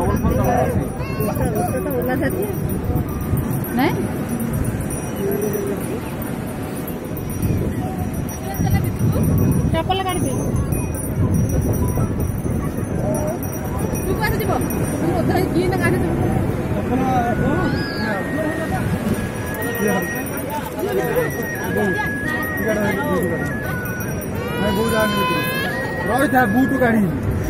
नहीं चप्पल काढ़ दे तू कैसे जीव तू उधर की ना काढ़ रही था बूट गाड़ी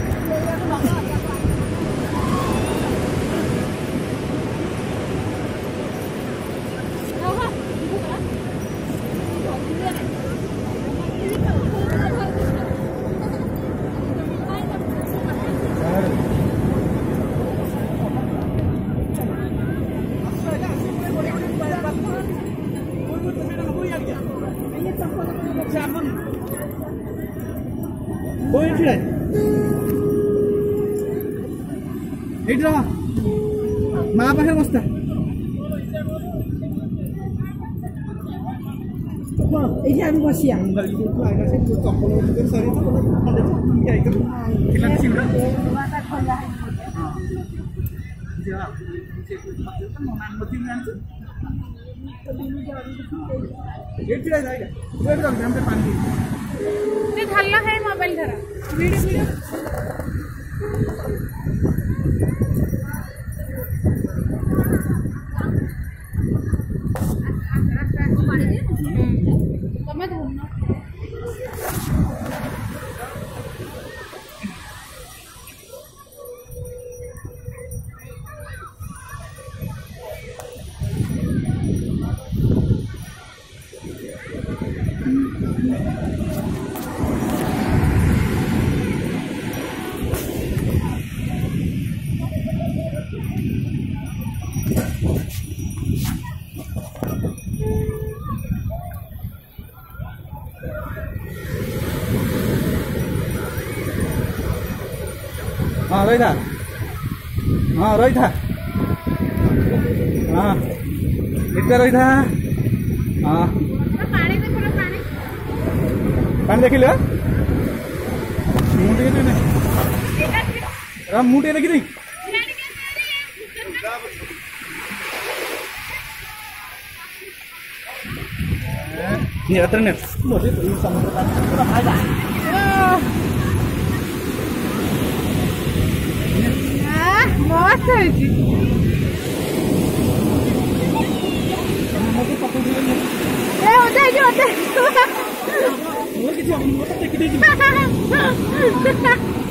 माँ पाखे बस्ता बसिया है मोबाइल धरा वीडियो वीडियो हाँ रही था हाँ रही था हाँ इतना रही था हाँ पानी देख लिया मुंडे नहीं मुंडे देखी नहीं ये अतर ने मस्त होते